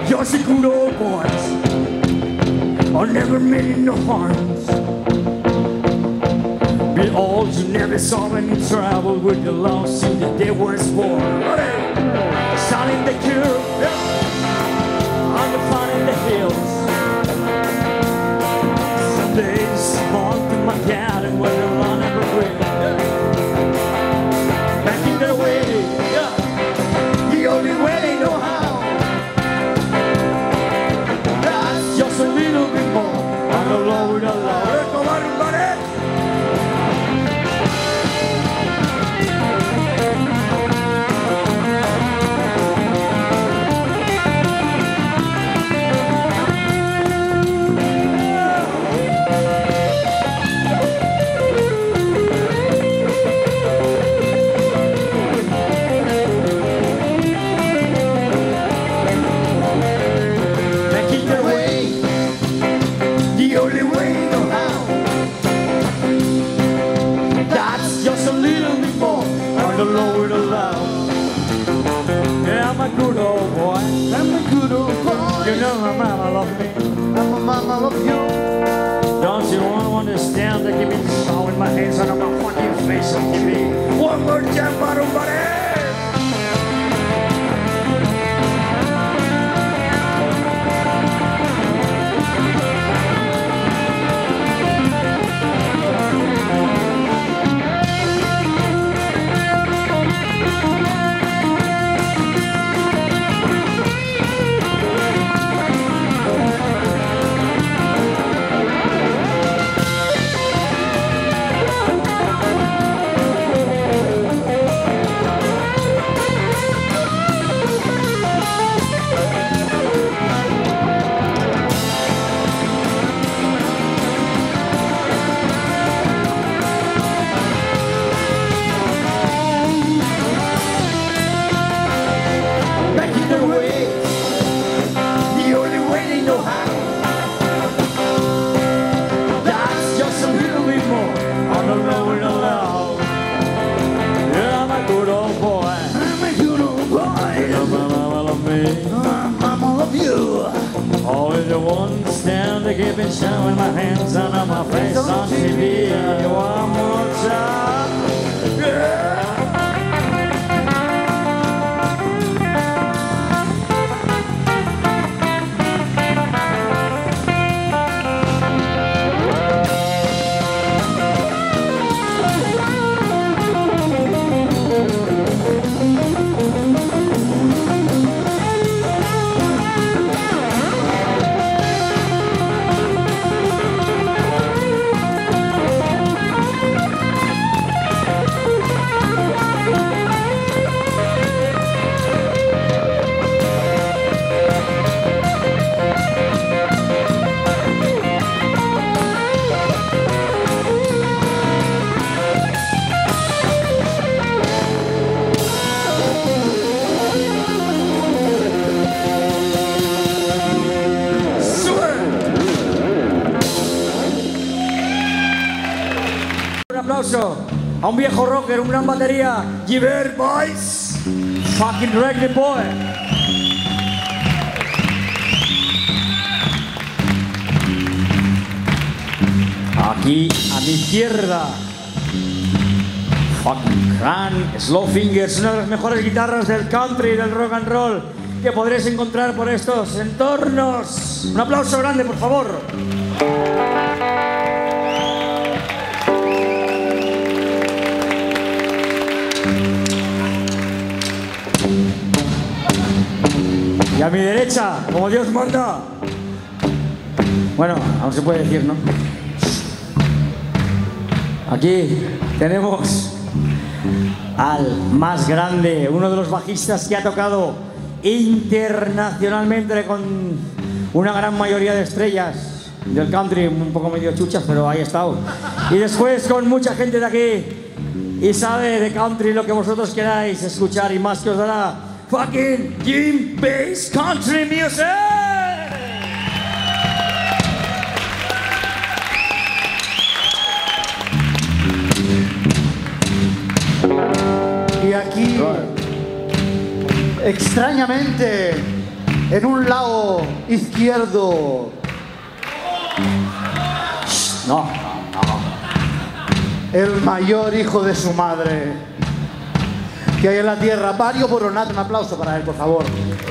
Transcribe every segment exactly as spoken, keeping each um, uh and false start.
Just a good old boys. I never meant no harms. But all you never saw when you traveled with the lost in the day was born. Selling the cure, on the fun in the hills. Some days walked in my cabin where the lawn never will. Back in the way, the only way they know how. That's just a little bit more on the low with a low. Come on, everybody. Lower the loud. Yeah, I'm a good old boy. I'm a good old boy. You know my mama loves me. And my mama loves you. Don't you want to understand that give me the show in my hands and on my fucking face on T V? One more time, buddy. Always the one stand to keep it showing my hands and on my face on T V. One more time. Yeah. A un viejo rocker, un gran batería, Giver Boys, fucking reggae boy. Aquí a mi izquierda, fucking Cran, Slow Fingers, una de las mejores guitarras del country y del rock and roll que podréis encontrar por estos entornos. Un aplauso grande, por favor. Y a mi derecha, como Dios manda. Bueno, aún se puede decir, ¿no? Aquí tenemos al más grande, uno de los bajistas que ha tocado internacionalmente con una gran mayoría de estrellas del country, un poco medio chuchas, pero ahí ha estado. Y después con mucha gente de aquí y sabe de country lo que vosotros queráis escuchar y más que os dará. Fucking Jim Bass Country Music! Y aquí, extrañamente, En un lado izquierdo. No, no. El mayor hijo de su madre que hay en la tierra, Mario Boronat. Un aplauso para él, por favor.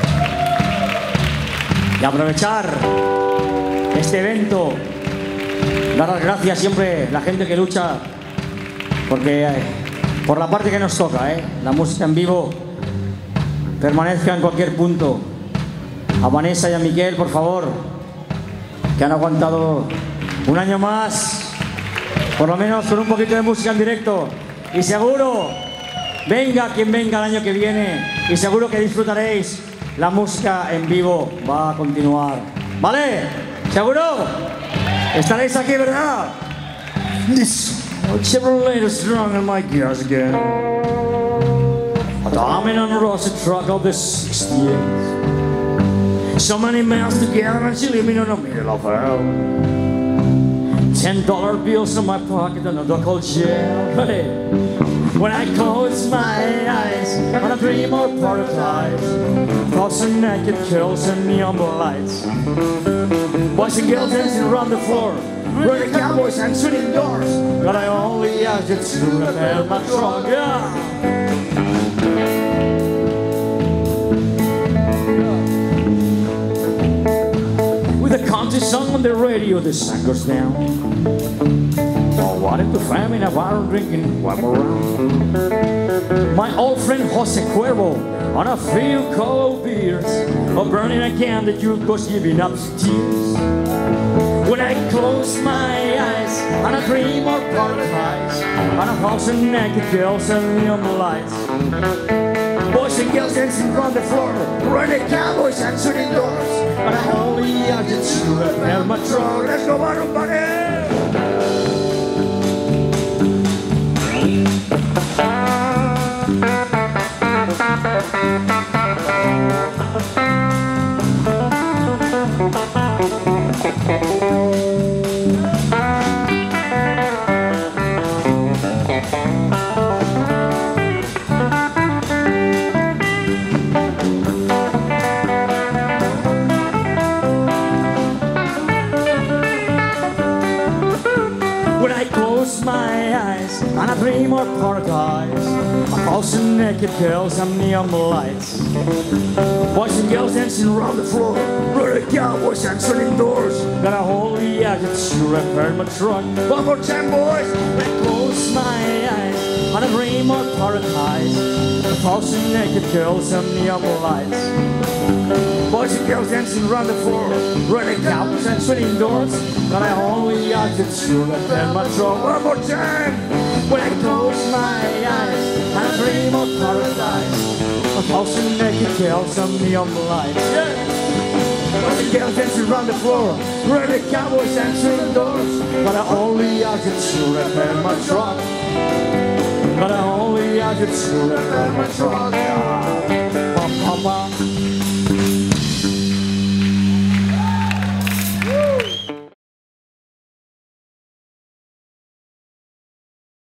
Y aprovechar este evento, dar las gracias siempre a la gente que lucha porque eh, por la parte que nos toca, eh, la música en vivo permanezca en cualquier punto. A Vanessa y a Miquel, por favor, que han aguantado un año más, por lo menos con un poquito de música en directo. Y seguro, venga quien venga el año que viene, y seguro que disfrutaréis. La música en vivo va a continuar. ¿Vale? ¿Seguro? Estaréis aquí, ¿verdad? This Chevrolet is strong in my gears again. A diamond on a rusty truck of the sixty-eight. So many miles together and she leave me in the middle of hell. Ten dollar bills in my pocket and a duck called jail. Hey. When I close my eyes and I dream of paradise, thoughts of naked girls and neon lights, boys and girls dancing around the floor, running cowboys and swinging doors. But I only ask you to repair my truck. Yeah. With a country song on the radio, the sun goes down. Oh, what if the famine of our drinking one more round? My old friend Jose Cuervo on a few cold beers, or burning a can that you was giving up tears. When I close my eyes and I dream of paradise, and a thousand naked girls and neon lights, boys and girls dancing around the floor, running cowboys and shooting doors. But I only have to repair my truck. Let's go, everybody! When I close my eyes and I dream of paradise, a thousand naked girls and neon lights, boys and girls dancing around the floor, running cowboys and shutting doors. Got a holy agate to repair my truck. One more time, boys. When I close my eyes and I dream of paradise, a thousand naked girls and neon lights, boys and girls dancing around the floor, running cowboys and shutting doors. But I only acted to repair my truck. One more time. When I close my eyes and I dream of paradise, a thousand naked girls and neon lights. Yeah. Boys and girls dancing around the floor, running cowboys and shutting doors. But I only acted to repair my truck. But I only acted to repair my truck. Yeah. Ba, ba, ba.